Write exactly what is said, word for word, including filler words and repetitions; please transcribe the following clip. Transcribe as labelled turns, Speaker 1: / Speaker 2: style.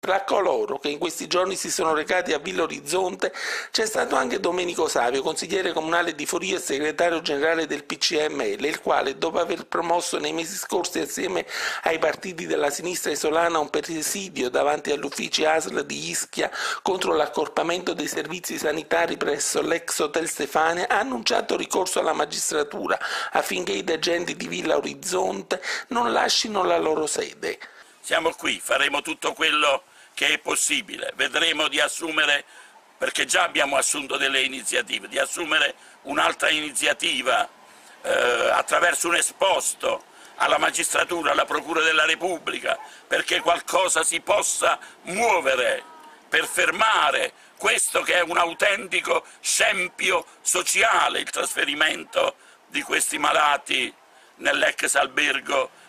Speaker 1: Tra coloro che in questi giorni si sono recati a Villa Orizzonte c'è stato anche Domenico Savio, consigliere comunale di Forio e segretario generale del P C M L, il quale, dopo aver promosso nei mesi scorsi assieme ai partiti della sinistra isolana un presidio davanti agli uffici A S L di Ischia contro l'accorpamento dei servizi sanitari presso l'ex Hotel Stefania, ha annunciato ricorso alla magistratura affinché i agenti di Villa Orizzonte non lascino la loro sede.
Speaker 2: Siamo qui, faremo tutto quello che è possibile, vedremo di assumere, perché già abbiamo assunto delle iniziative, di assumere un'altra iniziativa eh, attraverso un esposto alla magistratura, alla Procura della Repubblica, perché qualcosa si possa muovere per fermare questo che è un autentico scempio sociale, il trasferimento di questi malati nell'ex albergo